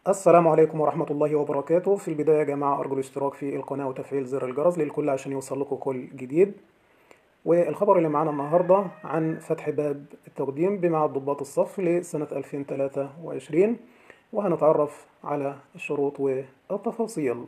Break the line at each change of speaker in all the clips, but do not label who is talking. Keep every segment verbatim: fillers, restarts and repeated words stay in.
السلام عليكم ورحمة الله وبركاته. في البداية يا جماعة أرجو الاشتراك في القناة وتفعيل زر الجرس للكل عشان يوصل لكم كل جديد. والخبر اللي معانا النهاردة عن فتح باب التقديم بمعهد ضباط الصف لسنة ألفين وثلاثة وعشرين، وهنتعرف على الشروط والتفاصيل.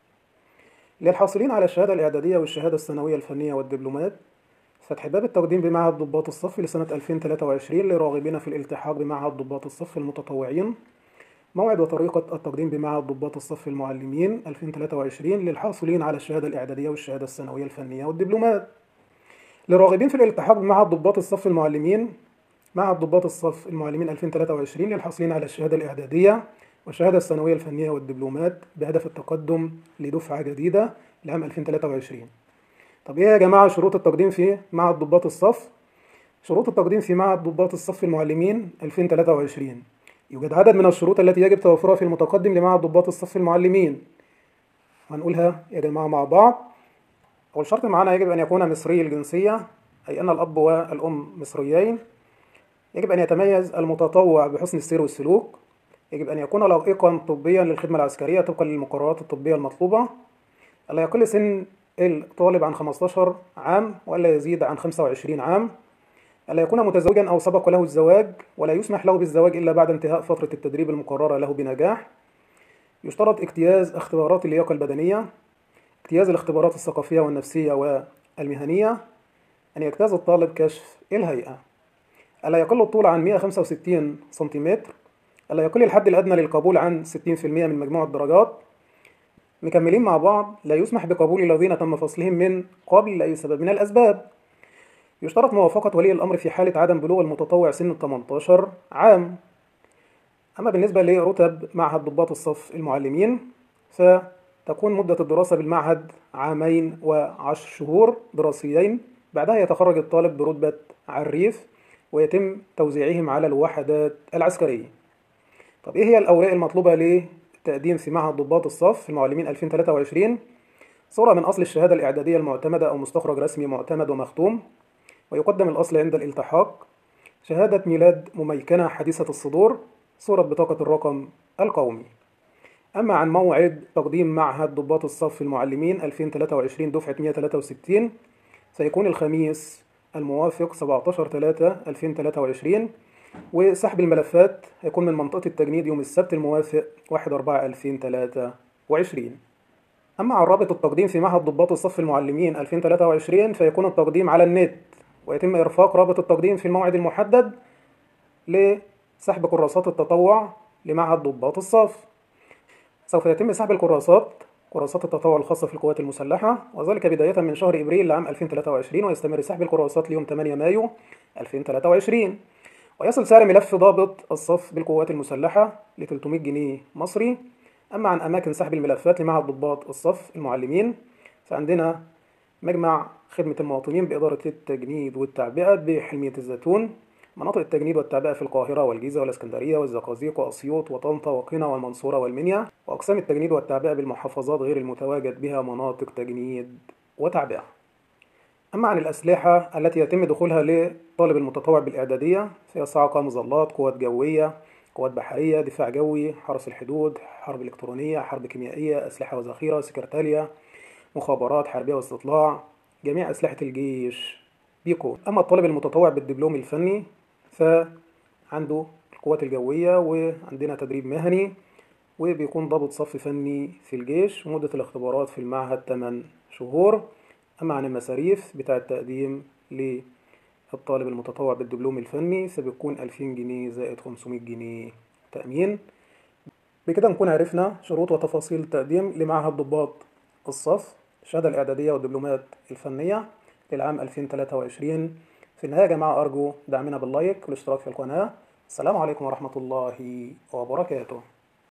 للحاصلين على الشهادة الإعدادية والشهادة الثانوية الفنية والدبلومات، فتح باب التقديم بمعهد ضباط الصف لسنة ألفين وثلاثة وعشرين لراغبين في الالتحاق بمعهد ضباط الصف المتطوعين. موعد وطريقة التقديم بمعهد ضباط الصف المعلمين ألفين وثلاثة وعشرين للحاصلين على الشهادة الإعدادية والشهادة الثانوية الفنية والدبلومات. للراغبين في الالتحاق بمعهد ضباط الصف المعلمين، معهد ضباط الصف المعلمين ألفين وثلاثة وعشرين للحاصلين على الشهادة الإعدادية والشهادة الثانوية الفنية والدبلومات بهدف التقدم لدفعة جديدة لعام ألفين وثلاثة وعشرين. طب إيه يا جماعة شروط التقديم في معهد ضباط الصف؟ شروط التقديم في معهد ضباط الصف المعلمين ألفين وثلاثة وعشرين: يوجد عدد من الشروط التي يجب توفرها في المتقدم لمعهد ضباط الصف المعلمين. هنقولها يا جماعة مع بعض. أول شرط معانا: يجب أن يكون مصري الجنسية، أي أن الأب والأم مصريين. يجب أن يتميز المتطوع بحسن السير والسلوك. يجب أن يكون لائقا طبيا للخدمة العسكرية طبقا للمقررات الطبية المطلوبة. ألا يقل سن الطالب عن خمسة عشر عام وألا يزيد عن خمسة وعشرين عام. ألا يكون متزوجا أو سبق له الزواج، ولا يسمح له بالزواج إلا بعد انتهاء فترة التدريب المقررة له بنجاح. يشترط اجتياز اختبارات اللياقة البدنية، اجتياز الاختبارات الثقافية والنفسية والمهنية، أن يجتاز الطالب كشف الهيئة. ألا يقل الطول عن مئة وخمسة وستين سنتيمتر. ألا يقل الحد الأدنى للقبول عن ستين بالمئة من مجموع الدرجات. مكملين مع بعض: لا يسمح بقبول الذين تم فصلهم من قبل لأي سبب من الأسباب. يشترط موافقة ولي الأمر في حالة عدم بلوغ المتطوع سن ثمانية عشر عام. أما بالنسبة لرتب معهد ضباط الصف المعلمين، فتكون مدة الدراسة بالمعهد عامين وعشر شهور دراسيين، بعدها يتخرج الطالب برتبة عريف ويتم توزيعهم على الوحدات العسكرية. طب إيه هي الأوراق المطلوبة للتقديم في معهد ضباط الصف المعلمين ألفين وثلاثة وعشرين؟ صورة من أصل الشهادة الإعدادية المعتمدة أو مستخرج رسمي معتمد ومختوم، ويقدم الأصل عند الالتحاق. شهادة ميلاد مميكنة حديثة الصدور. صورة بطاقة الرقم القومي. أما عن موعد تقديم معهد ضباط الصف المعلمين ألفين وثلاثة وعشرين دفعة مئة وثلاثة وستين، سيكون الخميس الموافق سبعة عشر ثلاثة ألفين وثلاثة وعشرين، وسحب الملفات هيكون من منطقة التجنيد يوم السبت الموافق واحد أربعة ألفين وثلاثة وعشرين. أما عن رابط التقديم في معهد ضباط الصف المعلمين ألفين وثلاثة وعشرين، فيكون التقديم على النت، ويتم إرفاق رابط التقديم في الموعد المحدد لسحب كراسات التطوع لمعهد ضباط الصف. سوف يتم سحب الكراسات كراسات التطوع الخاصة في القوات المسلحة، وذلك بداية من شهر إبريل لعام ألفين وثلاثة وعشرين، ويستمر سحب الكراسات ليوم ثمانية مايو ألفين وثلاثة وعشرين. ويصل سعر ملف ضابط الصف بالقوات المسلحة ل ثلاثمئة جنيه مصري. أما عن أماكن سحب الملفات لمعهد ضباط الصف المعلمين، فعندنا مجمع خدمة المواطنين بإدارة التجنيد والتعبئة بحلمية الزيتون. مناطق التجنيد والتعبئة في القاهرة والجيزة والإسكندرية والزقازيق وأسيوط وطنطا وقنا والمنصورة والمنيا. وأقسام التجنيد والتعبئة بالمحافظات غير المتواجد بها مناطق تجنيد وتعبئة. أما عن الأسلحة التي يتم دخولها للطالب المتطوع بالإعدادية، فهي صاعقة، مظلات، قوات جوية، قوات بحرية، دفاع جوي، حرس الحدود، حرب إلكترونية، حرب كيميائية، أسلحة وذخيرة، سكرتالية، مخابرات حربية واستطلاع، جميع أسلحة الجيش بيكون. أما الطالب المتطوع بالدبلوم الفني، فعنده القوات الجوية، وعندنا تدريب مهني، وبيكون ضابط صف فني في الجيش، ومدة الاختبارات في المعهد ثمانية شهور. أما عن المصاريف بتاع التقديم للطالب المتطوع بالدبلوم الفني، فبيكون ألفين جنيه زائد خمسمئة جنيه تأمين. بكده نكون عرفنا شروط وتفاصيل التقديم لمعهد ضباط الصف الشهادة الإعدادية والدبلومات الفنية للعام ألفين وثلاثة وعشرين. في النهاية يا جماعة أرجو دعمنا باللايك والاشتراك في القناة. السلام عليكم ورحمة الله وبركاته.